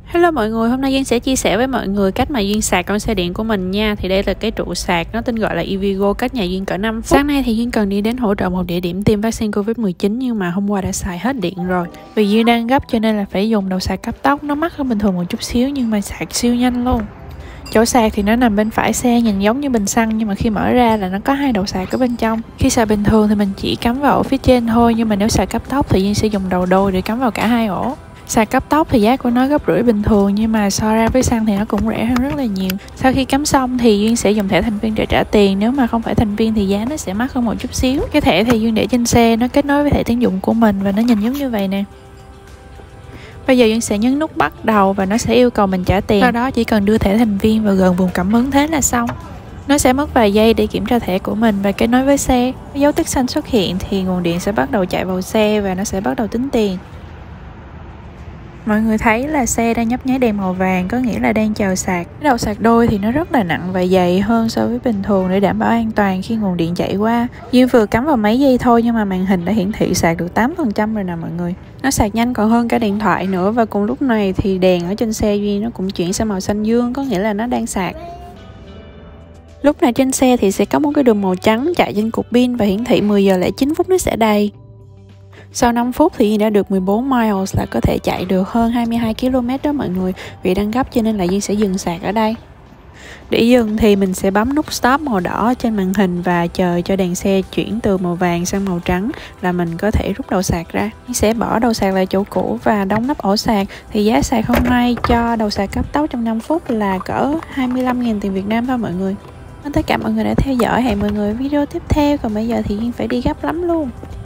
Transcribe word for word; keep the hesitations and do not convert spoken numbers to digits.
Hello mọi người, hôm nay Duyên sẽ chia sẻ với mọi người cách mà Duyên sạc con xe điện của mình nha. Thì đây là cái trụ sạc, nó tên gọi là EVgo, cách nhà Duyên cỡ năm phút. Sáng nay thì Duyên cần đi đến hỗ trợ một địa điểm tiêm vaccine Covid mười chín, nhưng mà hôm qua đã xài hết điện rồi. Vì Duyên đang gấp cho nên là phải dùng đầu sạc cấp tốc, nó mắc hơn bình thường một chút xíu nhưng mà sạc siêu nhanh luôn. Chỗ sạc thì nó nằm bên phải xe, nhìn giống như bình xăng nhưng mà khi mở ra là nó có hai đầu sạc ở bên trong. Khi sạc bình thường thì mình chỉ cắm vào ổ phía trên thôi, nhưng mà nếu sạc cấp tốc thì Duyên sẽ dùng đầu đôi để cắm vào cả hai ổ. Sạc cấp tốc thì giá của nó gấp rưỡi bình thường, nhưng mà so ra với xăng thì nó cũng rẻ hơn rất là nhiều. Sau khi cắm xong thì Duyên sẽ dùng thẻ thành viên để trả tiền, nếu mà không phải thành viên thì giá nó sẽ mắc hơn một chút xíu. Cái thẻ thì Duyên để trên xe, nó kết nối với thẻ tín dụng của mình và nó nhìn giống như vậy nè. Bây giờ Duyên sẽ nhấn nút bắt đầu và nó sẽ yêu cầu mình trả tiền. Sau đó chỉ cần đưa thẻ thành viên vào gần vùng cảm ứng thế là xong. Nó sẽ mất vài giây để kiểm tra thẻ của mình và kết nối với xe. Dấu tích xanh xuất hiện thì nguồn điện sẽ bắt đầu chạy vào xe và nó sẽ bắt đầu tính tiền. Mọi người thấy là xe đang nhấp nháy đèn màu vàng, có nghĩa là đang chờ sạc. Cái đầu sạc đôi thì nó rất là nặng và dày hơn so với bình thường để đảm bảo an toàn khi nguồn điện chạy qua. Duyên vừa cắm vào mấy giây thôi nhưng mà màn hình đã hiển thị sạc được tám phần trăm rồi nè mọi người. Nó sạc nhanh còn hơn cả điện thoại nữa, và cùng lúc này thì đèn ở trên xe Duyên nó cũng chuyển sang màu xanh dương, có nghĩa là nó đang sạc. Lúc này trên xe thì sẽ có một cái đường màu trắng chạy trên cục pin và hiển thị mười giờ lẻ chín phút nó sẽ đầy. Sau năm phút thì đã được mười bốn miles, là có thể chạy được hơn hai mươi hai ki lô mét đó mọi người. Vì đang gấp cho nên là Duyên sẽ dừng sạc ở đây. Để dừng thì mình sẽ bấm nút stop màu đỏ trên màn hình và chờ cho đèn xe chuyển từ màu vàng sang màu trắng là mình có thể rút đầu sạc ra. Duyên sẽ bỏ đầu sạc lại chỗ cũ và đóng nắp ổ sạc. Thì giá sạc hôm nay cho đầu sạc cấp tốc trong năm phút là cỡ hai mươi lăm nghìn tiền Việt Nam thôi mọi người. Tất cả mọi người đã theo dõi, hẹn mọi người video tiếp theo. Còn bây giờ thì Duyên phải đi gấp lắm luôn.